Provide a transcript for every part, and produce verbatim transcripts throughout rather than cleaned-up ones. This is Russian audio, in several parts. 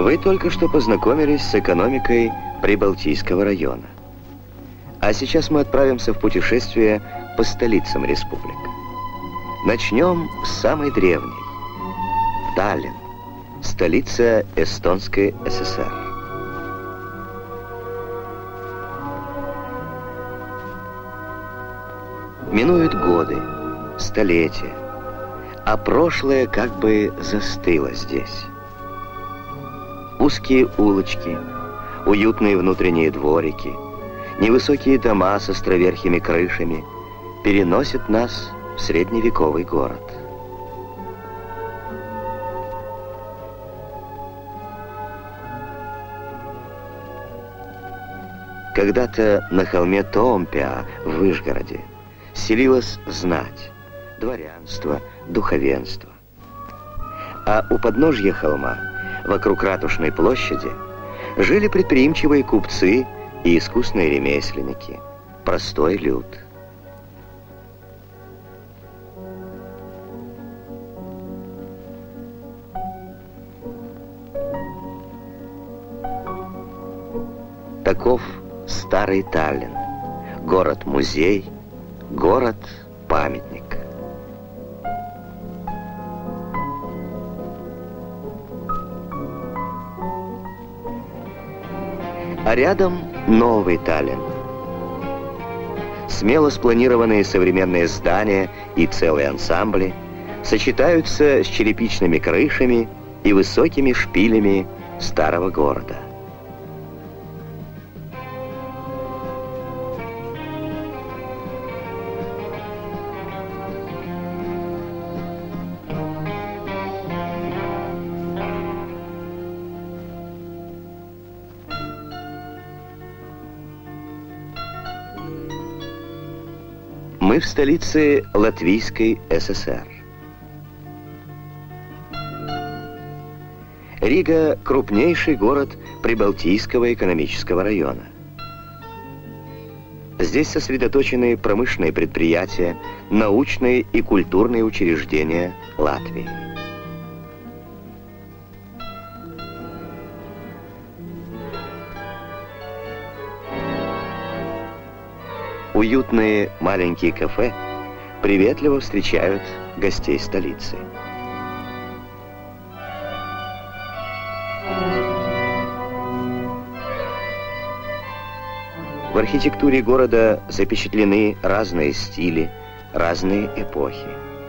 Вы только что познакомились с экономикой Прибалтийского района. А сейчас мы отправимся в путешествие по столицам республик. Начнем с самой древней. Таллин, столица Эстонской ССР. Минуют годы, столетия, а прошлое как бы застыло здесь. Узкие улочки, уютные внутренние дворики, невысокие дома с островерхими крышами переносят нас в средневековый город. Когда-то на холме Томпиа в Вышгороде селилась знать, дворянство, духовенство. А у подножья холма, вокруг ратушной площади, жили предприимчивые купцы и искусные ремесленники, простой люд. Таков старый Таллин, город-музей, город-памятник. А рядом новый Таллин. Смело спланированные современные здания и целые ансамбли сочетаются с черепичными крышами и высокими шпилями старого города. Мы в столице Латвийской ССР. Рига – крупнейший город Прибалтийского экономического района. Здесь сосредоточены промышленные предприятия, научные и культурные учреждения Латвии. Уютные маленькие кафе приветливо встречают гостей столицы. В архитектуре города запечатлены разные стили, разные эпохи.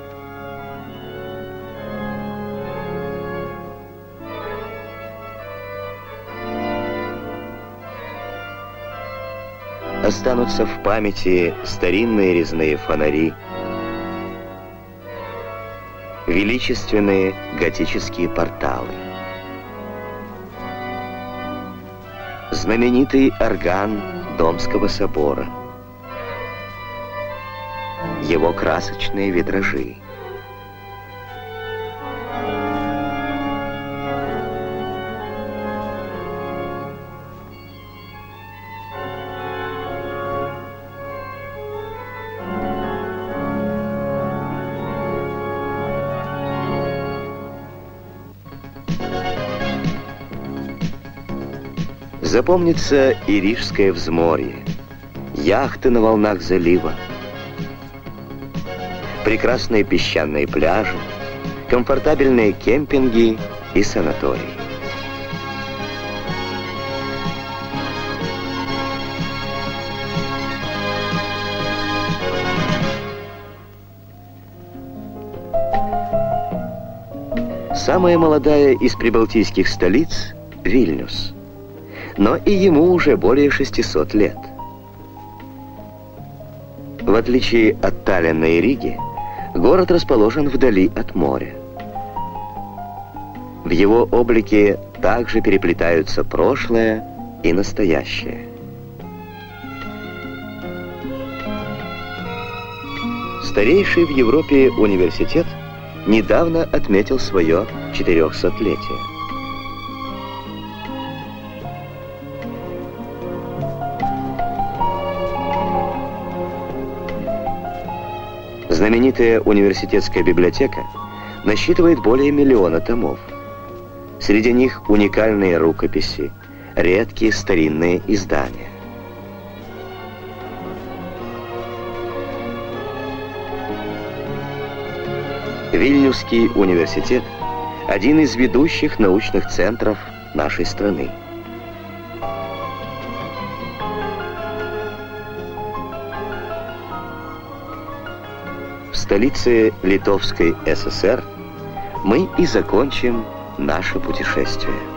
Останутся в памяти старинные резные фонари, величественные готические порталы, знаменитый орган Домского собора, его красочные витражи. Запомнится и Рижское взморье, яхты на волнах залива, прекрасные песчаные пляжи, комфортабельные кемпинги и санатории. Самая молодая из прибалтийских столиц – Вильнюс. Но и ему уже более шестисот лет. В отличие от Таллина и Риги, город расположен вдали от моря. В его облике также переплетаются прошлое и настоящее. Старейший в Европе университет недавно отметил свое четырехсотлетие. Знаменитая университетская библиотека насчитывает более миллиона томов. Среди них уникальные рукописи, редкие старинные издания. Вильнюсский университет – один из ведущих научных центров нашей страны. В столице Литовской ССР мы и закончим наше путешествие.